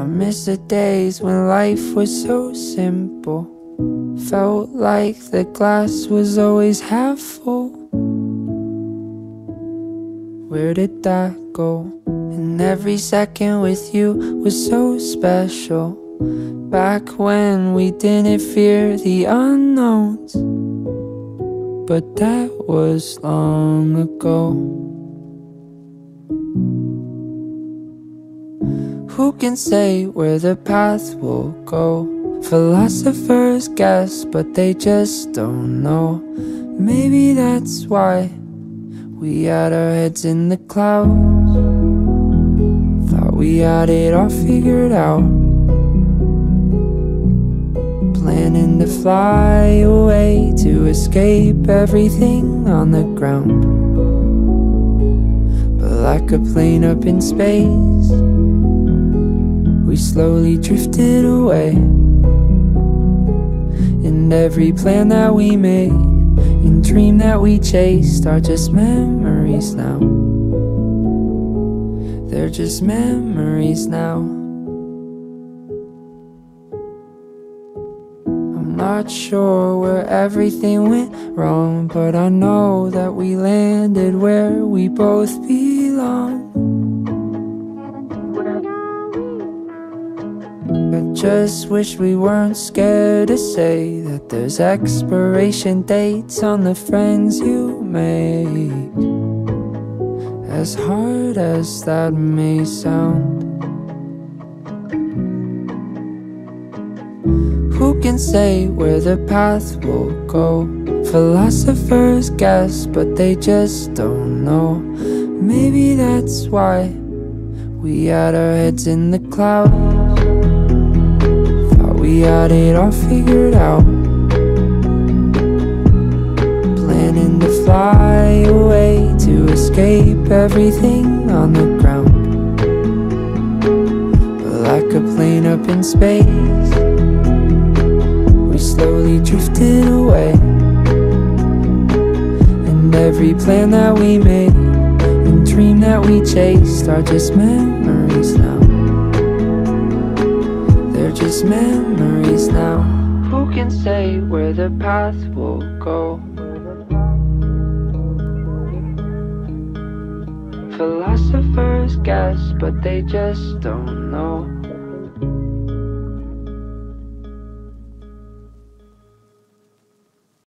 miss the days when life was so simple. Felt like the glass was always half full. Where did that go? And every second with you was so special. Back when we didn't fear the unknowns, but that was long ago. Who can say where the path will go? Philosophers guess, but they just don't know. Maybe that's why we had our heads in the clouds. Thought we had it all figured out, planning to fly away to escape everything on the ground. But like a plane up in space, we slowly drifted away. And every plan that we made and dream that we chased are just memories now. They're just memories now. I'm not sure where everything went wrong, but I know that we landed where we both belong. I just wish we weren't scared to say that there's expiration dates on the friends you made. As hard as that may sound, who can say where the path will go? Philosophers guess, but they just don't know. Maybe that's why we had our heads in the clouds. We had it all figured out, planning to fly away to escape everything on the ground. But like a plane up in space, we slowly drifted away. And every plan that we made and dream that we chased are just memories now. Just memories now. Who can say where the path will go? Philosophers guess, but they just don't know.